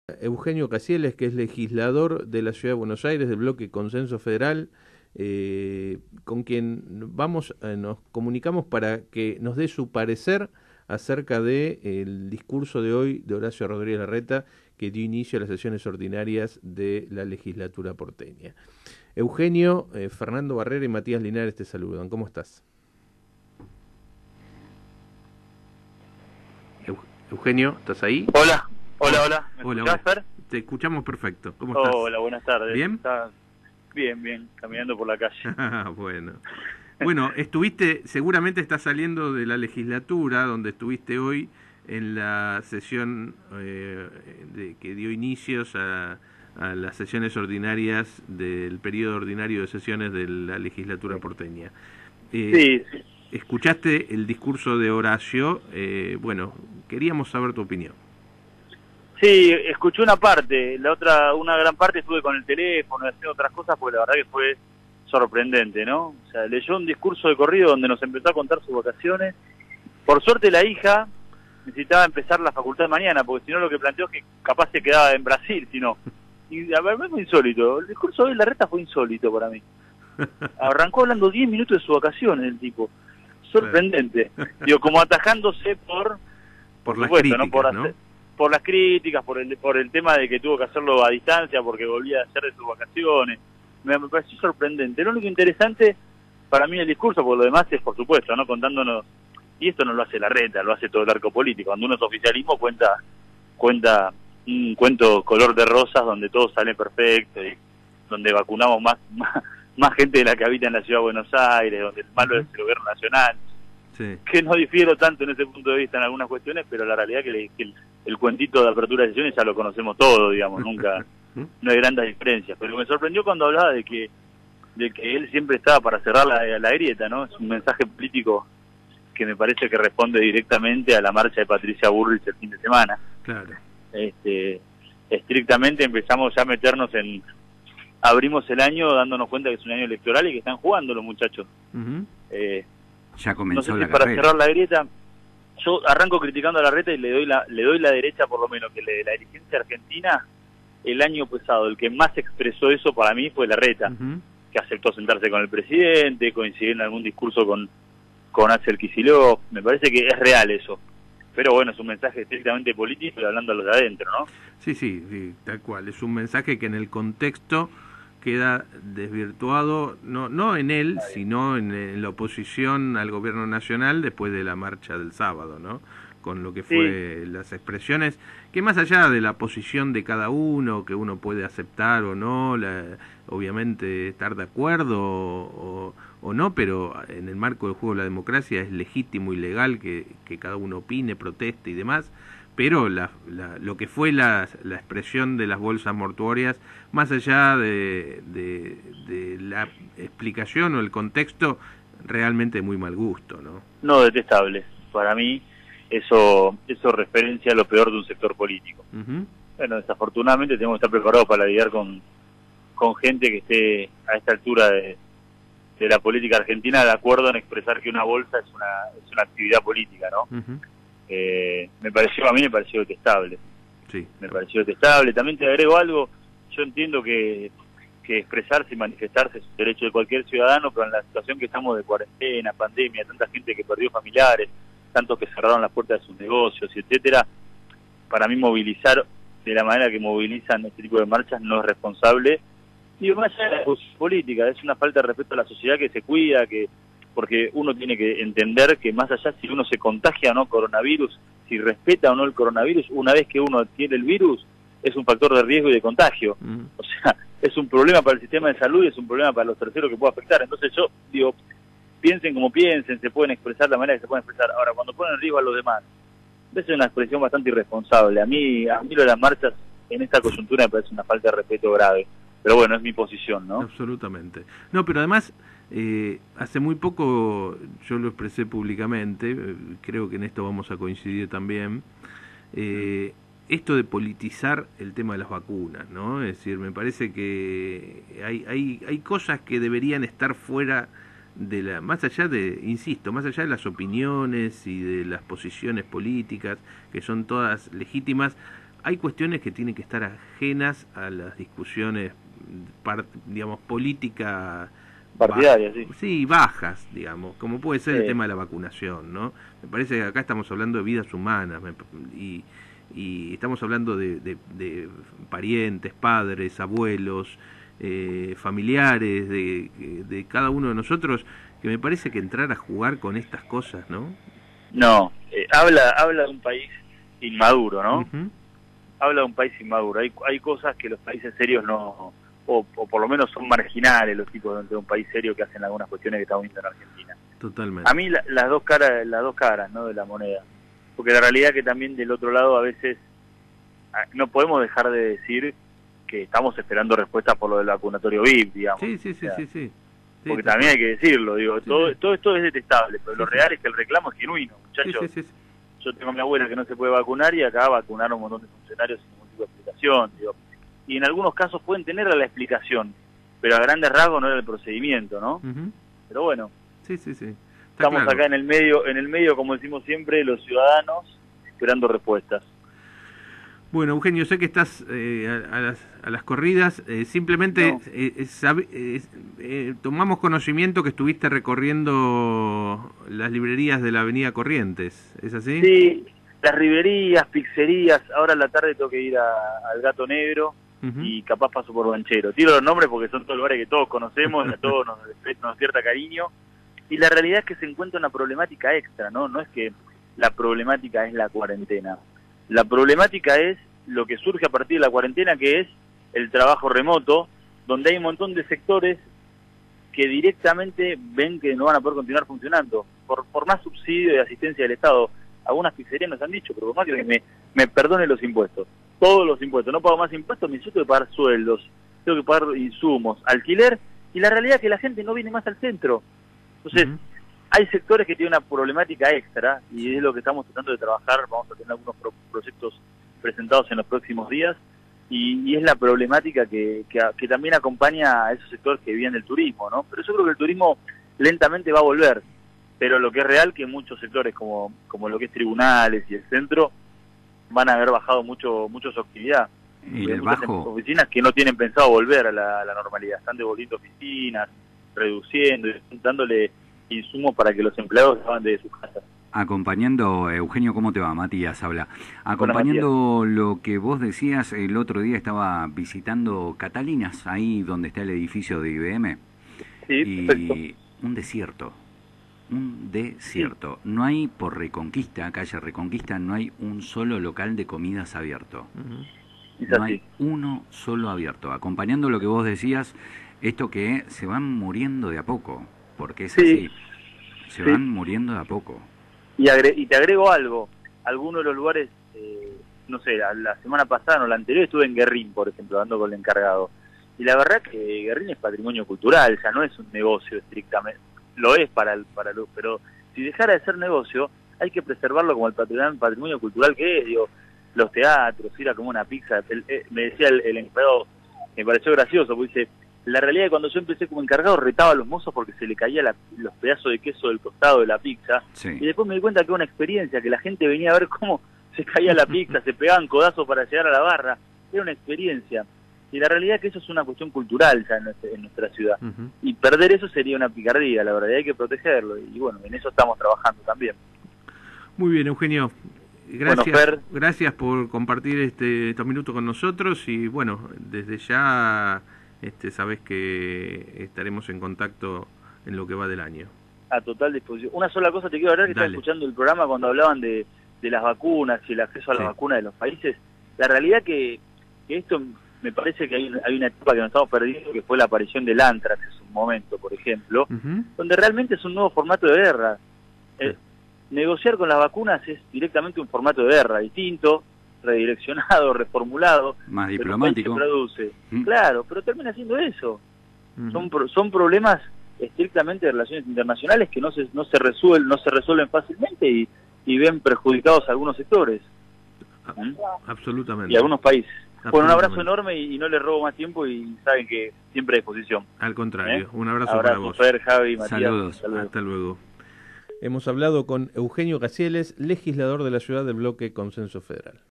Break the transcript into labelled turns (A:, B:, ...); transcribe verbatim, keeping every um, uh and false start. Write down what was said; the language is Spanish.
A: Eugenio Casieles, que es legislador de la Ciudad de Buenos Aires del bloque Consenso Federal, eh, con quien vamos, eh, nos comunicamos para que nos dé su parecer acerca de el discurso de hoy de Horacio Rodríguez Larreta, que dio inicio a las sesiones ordinarias de la legislatura porteña. Eugenio, eh, Fernando Barrera y Matías Linares te saludan. ¿Cómo estás? Eugenio, ¿estás ahí?
B: Hola, hola, hola. ¿Me
A: hola,
B: escuchás, Fer?
A: Te escuchamos perfecto. ¿Cómo estás?
B: Hola, buenas tardes.
A: ¿Bien?
B: ¿Estás? Bien, bien, caminando por la calle.
A: Bueno. Bueno, estuviste, seguramente estás saliendo de la legislatura, donde estuviste hoy en la sesión eh, de, que dio inicios a, a las sesiones ordinarias del periodo ordinario de sesiones de la legislatura porteña. Eh,
B: sí, sí.
A: Escuchaste el discurso de Horacio, eh, bueno, queríamos saber tu opinión.
B: Sí, escuché una parte, la otra, una gran parte estuve con el teléfono haciendo otras cosas, porque la verdad que fue sorprendente, ¿no? O sea, leyó un discurso de corrido donde nos empezó a contar sus vacaciones. Por suerte la hija necesitaba empezar la facultad de mañana, porque si no lo que planteó es que capaz se quedaba en Brasil, si no. Y a ver, fue insólito. El discurso de Larreta fue insólito para mí. Arrancó hablando diez minutos de sus vacaciones el tipo. Sorprendente. Claro. Digo, como atajándose por...
A: Por, por
B: supuesto,
A: las críticas,
B: ¿no? Por, hacer,
A: ¿no?
B: por las críticas, por el, por el tema de que tuvo que hacerlo a distancia porque volvía a hacer de sus vacaciones. Me, me pareció sorprendente. Lo único interesante para mí el discurso, por lo demás es, por supuesto, ¿no? Contándonos, y esto no lo hace Larreta, lo hace todo el arco político. Cuando uno es oficialismo cuenta cuenta un cuento color de rosas donde todo sale perfecto y donde vacunamos más, más, más gente de la que habita en la Ciudad de Buenos Aires, donde el malo es el gobierno nacional. Sí. Que no difiero tanto en ese punto de vista en algunas cuestiones, pero la realidad es que, le, que el, el cuentito de apertura de sesiones ya lo conocemos todo, digamos, nunca, no hay grandes diferencias. Pero me sorprendió cuando hablaba de que de que él siempre estaba para cerrar la, la grieta, ¿no? Es un mensaje político que me parece que responde directamente a la marcha de Patricia Bullrich el fin de semana.
A: Claro.
B: Este, estrictamente empezamos ya a meternos en... Abrimos el año dándonos cuenta que es un año electoral y que están jugando los muchachos. Uh-huh. eh,
C: Ya comenzó
B: no sé si
C: la
B: para
C: carrera.
B: cerrar la grieta, yo arranco criticando a Larreta y le doy la le doy la derecha, por lo menos, que le, la dirigencia argentina, el año pasado, el que más expresó eso para mí fue Larreta, uh-huh. que aceptó sentarse con el presidente, coincidir en algún discurso con, con Axel Kicillof. Me parece que es real eso. Pero bueno, es un mensaje estrictamente político y hablando a los de adentro, ¿no?
A: Sí, sí, sí, tal cual. Es un mensaje que en el contexto queda desvirtuado, no no en él, sino en, en la oposición al gobierno nacional después de la marcha del sábado, ¿no? Con lo que fue sí. las expresiones, que más allá de la posición de cada uno, que uno puede aceptar o no, la, obviamente estar de acuerdo o, o no, pero en el marco del juego de la democracia es legítimo y legal que, que cada uno opine, proteste y demás. Pero la, la, lo que fue la, la expresión de las bolsas mortuorias, más allá de, de, de la explicación o el contexto, realmente de muy mal gusto, ¿no?
B: No, detestable. Para mí, eso eso referencia a lo peor de un sector político. Uh-huh. Bueno, desafortunadamente tenemos que estar preparados para lidiar con, con gente que esté a esta altura de, de la política argentina de acuerdo en expresar que una bolsa es una, es una actividad política, ¿no? Uh-huh. Eh, me pareció, a mí me pareció detestable. Sí. Me pareció detestable. También te agrego algo, yo entiendo que, que expresarse y manifestarse es un derecho de cualquier ciudadano, pero en la situación que estamos de cuarentena, pandemia, tanta gente que perdió familiares, tantos que cerraron las puertas de sus negocios, etcétera, para mí movilizar de la manera que movilizan este tipo de marchas no es responsable. Y más allá de la política, es una falta de respeto a la sociedad que se cuida, que porque uno tiene que entender que más allá si uno se contagia o no coronavirus, si respeta o no el coronavirus, una vez que uno adquiere el virus, es un factor de riesgo y de contagio. Mm. O sea, es un problema para el sistema de salud y es un problema para los terceros que puede afectar. Entonces yo digo, piensen como piensen, se pueden expresar de la manera que se pueden expresar. Ahora, cuando ponen en riesgo a los demás, es una expresión bastante irresponsable. A mí, a mí lo de las marchas en esta coyuntura me parece una falta de respeto grave. Pero bueno, es mi posición, ¿no?
A: Absolutamente. No, pero además... Eh, hace muy poco yo lo expresé públicamente, eh, creo que en esto vamos a coincidir también, eh, esto de politizar el tema de las vacunas, ¿no? Es decir, me parece que hay, hay, hay cosas que deberían estar fuera de la, más allá de, insisto, más allá de las opiniones y de las posiciones políticas, que son todas legítimas, hay cuestiones que tienen que estar ajenas a las discusiones, par, digamos, políticas
B: partidarias, sí.
A: Sí, bajas, digamos, como puede ser
B: sí.
A: el tema de la vacunación, ¿no? Me parece que acá estamos hablando de vidas humanas me, y, y estamos hablando de, de, de parientes, padres, abuelos, eh, familiares, de, de cada uno de nosotros, que me parece que entrar a jugar con estas cosas, ¿no?
B: No, eh, habla habla de un país inmaduro, ¿no?
A: Uh-huh.
B: Habla de un país inmaduro. Hay, hay cosas que los países serios no... O, o por lo menos son marginales los tipos de un país serio que hacen algunas cuestiones que estamos viendo en Argentina.
A: Totalmente.
B: A mí la, las dos caras, las dos caras, ¿no? De la moneda, porque la realidad que también del otro lado a veces no podemos dejar de decir que estamos esperando respuestas por lo del vacunatorio V I P, digamos.
A: Sí, sí, sí,
B: o sea,
A: sí, sí. Sí,
B: porque también hay que decirlo, digo, sí, todo, sí. todo esto es detestable, pero sí, lo real sí. es que el reclamo es genuino, muchachos. Sí, sí, sí, sí. Yo tengo a mi abuela que no se puede vacunar y acá vacunaron un montón de funcionarios sin ningún tipo de explicación, digo. Y en algunos casos pueden tener la explicación, pero a grandes rasgos no era el procedimiento, ¿no? Uh-huh. Pero bueno,
A: sí, sí, sí.
B: estamos
A: claro.
B: acá en el medio, en el medio, como decimos siempre, los ciudadanos esperando respuestas.
A: Bueno, Eugenio, sé que estás eh, a, a, las, a las corridas, eh, simplemente no. eh, sabe, eh, eh, tomamos conocimiento que estuviste recorriendo las librerías de la avenida Corrientes, ¿es así?
B: Sí, las librerías, pizzerías, ahora en la tarde tengo que ir a, al Gato Negro, uh-huh. y capaz paso por Banchero. Tiro los nombres porque son todos lugares que todos conocemos, a todos nos, nos despierta cariño, y la realidad es que se encuentra una problemática extra, ¿no? No es que la problemática es la cuarentena. La problemática es lo que surge a partir de la cuarentena, que es el trabajo remoto, donde hay un montón de sectores que directamente ven que no van a poder continuar funcionando, por, por más subsidio y asistencia del Estado. Algunas pizzerías nos han dicho, pero por más que me, me perdone los impuestos, todos los impuestos, no pago más impuestos, me tengo que pagar sueldos, tengo que pagar insumos, alquiler, y la realidad es que la gente no viene más al centro. Entonces, uh-huh. hay sectores que tienen una problemática extra, y es lo que estamos tratando de trabajar. Vamos a tener algunos pro proyectos presentados en los próximos días, y, y es la problemática que, que, que también acompaña a esos sectores que viven del turismo, ¿no? Pero yo creo que el turismo lentamente va a volver, pero lo que es real que muchos sectores como, como lo que es tribunales y el centro van a haber bajado mucho mucho su actividad.
C: Y el bajo...
B: oficinas que no tienen pensado volver a la, a la normalidad, están devolviendo oficinas, reduciendo, dándole insumos para que los empleados salgan de sus casas.
C: Acompañando, Eugenio, ¿cómo te va? Matías habla. Acompañando Hola, lo que vos decías, el otro día estaba visitando Catalinas, ahí donde está el edificio de I B M.
B: Sí,
C: y
B: perfecto.
C: Un desierto, un desierto. Sí. No hay por Reconquista, calle Reconquista, no hay un solo local de comidas abierto. Uh-huh. No hay uno solo abierto. Acompañando lo que vos decías, esto que se van muriendo de a poco, porque es
B: sí.
C: así, se
B: sí.
C: van muriendo de a poco.
B: Y, agre y te agrego algo, algunos de los lugares, eh, no sé, la, la semana pasada o la anterior estuve en Guerrín, por ejemplo, hablando con el encargado. Y la verdad que Guerrín es patrimonio cultural, ya no es un negocio estrictamente, lo es para el, para lo, pero si dejara de ser negocio, hay que preservarlo como el patrimonio, patrimonio cultural que es, digo, los teatros, ir a comer una pizza. El, eh, me decía el, el encargado, me pareció gracioso, porque dice, la realidad es que cuando yo empecé como encargado retaba a los mozos porque se le caía la, los pedazos de queso del costado de la pizza,
C: sí.
B: y después me di cuenta que era una experiencia, que la gente venía a ver cómo se caía la pizza, se pegaban codazos para llegar a la barra, era una experiencia. Y la realidad es que eso es una cuestión cultural ya en nuestra, en nuestra ciudad. Uh-huh. Y perder eso sería una picardía, la verdad, hay que protegerlo. Y bueno, en eso estamos trabajando también.
A: Muy bien, Eugenio. Gracias,
B: bueno, Fer,
A: gracias por compartir este, estos minutos con nosotros. Y bueno, desde ya este, sabes que estaremos en contacto en lo que va del año.
B: A total disposición. Una sola cosa te quiero hablar, que estaba escuchando el programa cuando hablaban de, de las vacunas y el acceso a las sí. vacunas de los países. La realidad que, que esto... me parece que hay, hay una etapa que nos estamos perdiendo, que fue la aparición del Antrax en su momento, por ejemplo, uh-huh. donde realmente es un nuevo formato de guerra. Sí. Eh, negociar con las vacunas es directamente un formato de guerra, distinto, redireccionado, reformulado.
C: Más diplomático.
B: Se produce.
C: Uh-huh.
B: Claro, pero termina siendo eso.
A: Uh-huh.
B: Son, son problemas estrictamente de relaciones internacionales que no se, no se, resuelven, no se resuelven fácilmente y, y ven perjudicados a algunos sectores.
A: ¿Mm? Absolutamente.
B: Y algunos países. Bueno, un abrazo enorme y, y no les robo más tiempo y saben que siempre a disposición.
A: Al contrario, ¿eh? Un abrazo,
B: abrazo
A: para vos.
B: Fer, Javi, Matías.
C: Saludos.
A: Hasta luego. Hasta luego. Hemos hablado con Eugenio Gacieles, legislador de la ciudad del bloque Consenso Federal.